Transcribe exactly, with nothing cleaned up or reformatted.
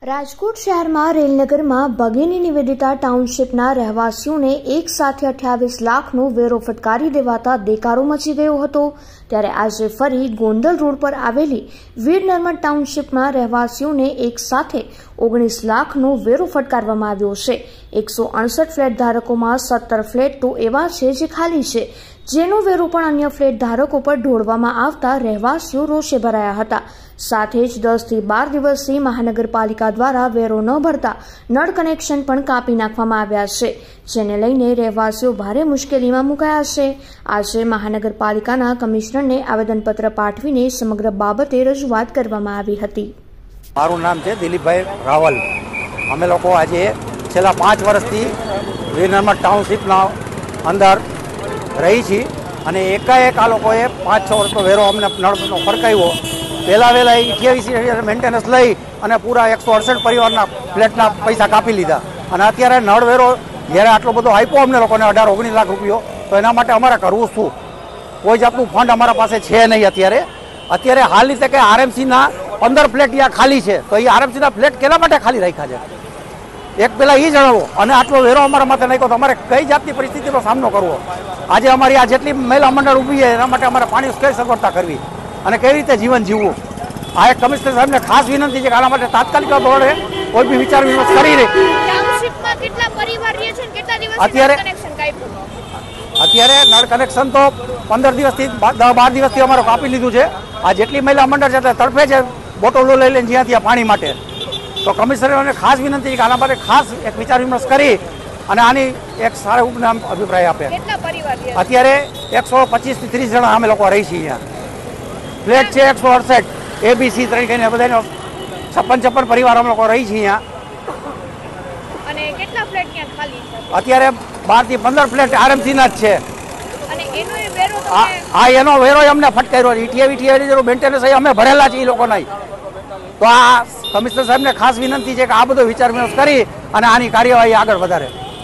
રાજકોટ શહેરમાં રેલનગરમાં ભગીની નિવેદિતા ટાઉનશીપના રહેવાસીઓને એક સાથે અઠ્યાવીસ લાખનો વેરો ફટકારી દેવાતા દેકારો મચી ગયો હતો। ત્યારે આજે ફરી ગોંડલ રોડ પર આવેલી વીર નર્મદ ટાઉનશીપના રહેવાસીઓને એક સાથે ઓગણીસ લાખનો વેરો ફટકારવામાં આવ્યો છે। એકસો અડસઠ ફ્લેટ ધારકોમાં સત્તર ફ્લેટ તો એવા છે જે ખાલી છે, જેનો વેરો પણ અન્ય ફ્લેટ ધારકો પર ઢોળવામાં આવતા રહેવાસીઓ રોષે ભરાયા હતા। સાથે જ દસ થી બાર દિવસથી મહાનગરપાલિકા દ્વારા વેરો ન ભરતા નળ કનેક્શન પણ કાપી નાખવામાં આવ્યા છે, જેને લઈને રહેવાસીઓ ભારે મુશ્કેલીમાં મુકાયા છે। આજે મહાનગરપાલિકાના કમિશનરને આવેદનપત્ર પાઠવીને સમગ્ર બાબતે રજૂઆત કરવામાં આવી હતી। મારું નામ છે દિલીપભાઈ રાવલ। અમે લોકો આજે છેલ્લા પાંચ વર્ષથી વીર નર્મદ ટાઉનશીપના અંદર રહી છીએ અને એકાએક આ લોકોએ પાંચ છ વર્ષનો વેરો અમને નળનો ફરકાવ્યો। પહેલાં વહેલા અઠ્યાવીસ મેન્ટેનન્સ લઈ અને પૂરા એકસો અડસઠ પરિવારના ફ્લેટના પૈસા કાપી લીધા અને અત્યારે નળ વેરો જ્યારે આટલો બધો આપ્યો અમને લોકોને અઢાર ઓગણીસ લાખ રૂપિયો, તો એના માટે અમારે કરવું શું? કોઈ જાતનું ફંડ અમારા પાસે છે નહીં। અત્યારે અત્યારે હાલની તકે આરએમસીના પંદર ફ્લેટ ત્યાં ખાલી છે, તો એ આરએમસીના ફ્લેટ કેના માટે ખાલી રાખ્યા છે? એક પહેલાં એ જણાવો। અને આટલો વેરો અમારા માથે નાખ્યો તો અમારે કઈ જાતની પરિસ્થિતિનો સામનો કરવો? આજે અમારી આ જેટલી મહિલા મંડળ ઊભી છે એના માટે અમારે પાણી કઈ સગવડતા કરવી અને કઈ રીતે જીવન જીવવું? આ એક કમિશનર સાહેબને ખાસ વિનંતી છે કે આના માટે તાત્કાલિક ધોરણે કોઈ બી વિચાર વિમર્શ કરી રહી। અત્યારે અત્યારે નળ કનેક્શન તો પંદર દિવસથી દસ બાર દિવસથી અમારે કાપી લીધું છે। આ જેટલી મહિલા મંડળ છે એટલે તડફે છે બોટલો લઈ લઈને જ્યાં ત્યાં પાણી માટે। તો કમિશનરને ખાસ વિનંતી છે કે આના માટે ખાસ એક વિચાર વિમર્શ કરી અને આની એક સારા ઉપનામ અભિપ્રાય આપે। અત્યારે એકસો પચીસ થી ત્રીસ જણા અમે લોકો રહી છીએ। અહીંયા ફ્લેટ છે એકસો અડસઠ એબીસી ત્રણ કહીને બધાને છપ્પન છપ્પન પરિવાર અમે લોકો રહી છીએ અહીંયા। અત્યારે બાર થી પંદર ફ્લેટ આરએમસીના જ છે। હા, એનો વેરો અમને ફટકાર્યો છે। ઈટીએ વીટીએ મેન્ટેનન્સ અમે ભરેલા છે એ લોકોના। તો આ કમિશનર સાહેબને ખાસ વિનંતી છે કે આ બધો વિચાર વિમર્શ કરી અને આની કાર્યવાહી આગળ વધારે।